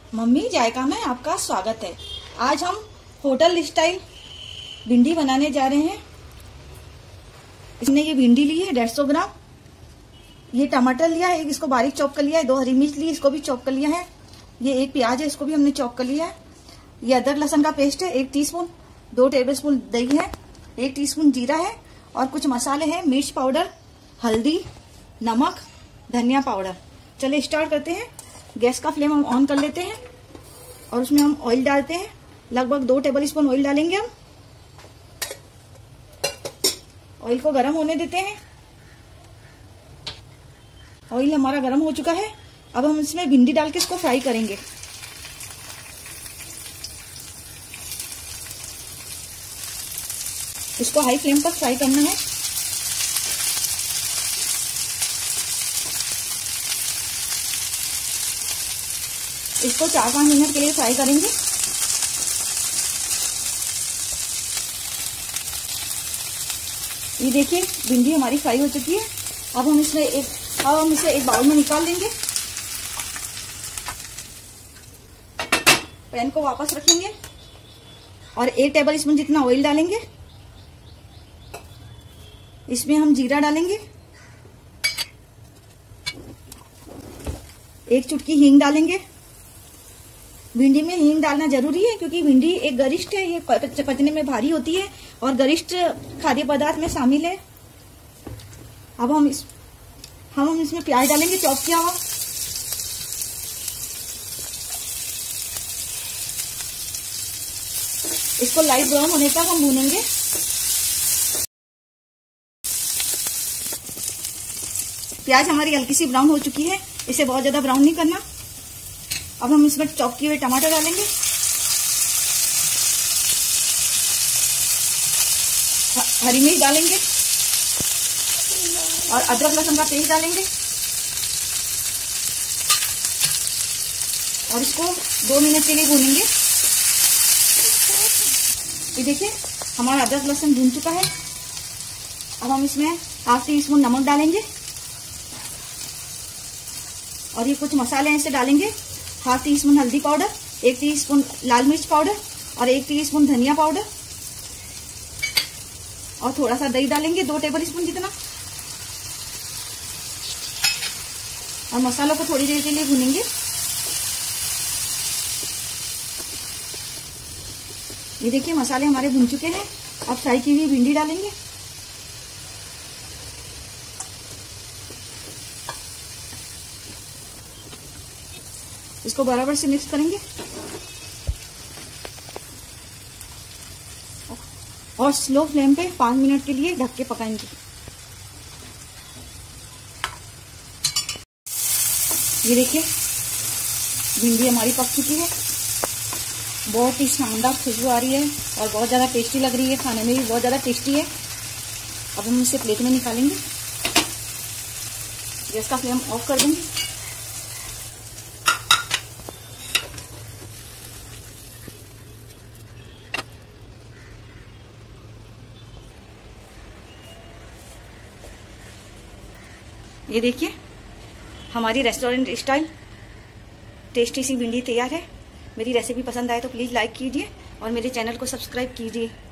Mummy जायका में आपका स्वागत है। आज हम होटल स्टाइल भिंडी बनाने जा रहे हैं। इसने ये भिंडी ली है 150 ग्राम, ये टमाटर लिया है, इसको बारीक चॉप कर लिया है, 2 हरी मिर्च ली, इसको भी चॉप कर लिया है, ये 1 प्याज है, इसको भी हमने चॉप कर लिया है, ये अदरक लहसुन का पेस्ट है 1 टीस्पून, 2 टेबलस्पून दही है, 1 टीस्पून जीरा है और कुछ मसाले हैं, मिर्च पाउडर, हल्दी, नमक, धनिया पाउडर। चलिए स्टार्ट करते हैं। गैस का फ्लेम हम ऑन कर लेते हैं और उसमें हम ऑयल डालते हैं। लगभग 2 टेबलस्पून ऑयल डालेंगे हम। ऑयल को गर्म होने देते हैं। ऑयल हमारा गर्म हो चुका है। अब हम इसमें भिंडी डाल के इसको फ्राई करेंगे। इसको हाई फ्लेम पर फ्राई करना है। इसको 4-5 मिनट के लिए फ्राई करेंगे। ये देखिए भिंडी हमारी फ्राई हो चुकी है। अब हम इसे एक बाउल में निकाल देंगे। पैन को वापस रखेंगे और 1 टेबलस्पून जितना ऑयल डालेंगे। इसमें हम जीरा डालेंगे, 1 चुटकी हींग डालेंगे। भिंडी में हींग डालना जरूरी है क्योंकि भिंडी एक गरिष्ठ है, ये पचने में भारी होती है और गरिष्ठ खाद्य पदार्थ में शामिल है। अब हम इसमें प्याज डालेंगे चॉप किया हुआ। इसको लाइट ब्राउन होने तक हम भूनेंगे। प्याज हमारी हल्की सी ब्राउन हो चुकी है, इसे बहुत ज्यादा ब्राउन नहीं करना। अब हम इसमें चॉप किए हुए टमाटर डालेंगे, हरी मिर्च डालेंगे और अदरक लहसुन का पेस्ट डालेंगे और इसको 2 मिनट के लिए भूनेंगे। ये देखिए हमारा अदरक लहसुन भून चुका है। अब हम इसमें ½ टीस्पून नमक डालेंगे और ये कुछ मसाले हैं इसे डालेंगे। ½ टीस्पून हल्दी पाउडर, 1 टीस्पून लाल मिर्च पाउडर और 1 टीस्पून धनिया पाउडर और थोड़ा सा दही डालेंगे 2 टेबलस्पून जितना और मसालों को थोड़ी देर के लिए भूनेंगे। ये देखिए मसाले हमारे भून चुके हैं। अब फ्राई की हुई भिंडी डालेंगे। इसको बराबर से मिक्स करेंगे और स्लो फ्लेम पे 5 मिनट के लिए ढक के पकाएंगे। ये देखिए भिंडी हमारी पक चुकी है। बहुत ही शानदार खुशबू आ रही है और बहुत ज़्यादा टेस्टी लग रही है, खाने में भी बहुत ज़्यादा टेस्टी है। अब हम इसे प्लेट में निकालेंगे। गैस का फ्लेम ऑफ कर देंगे। ये देखिए हमारी रेस्टोरेंट स्टाइल टेस्टी सी भिंडी तैयार है। मेरी रेसिपी पसंद आए तो प्लीज़ लाइक कीजिए और मेरे चैनल को सब्सक्राइब कीजिए।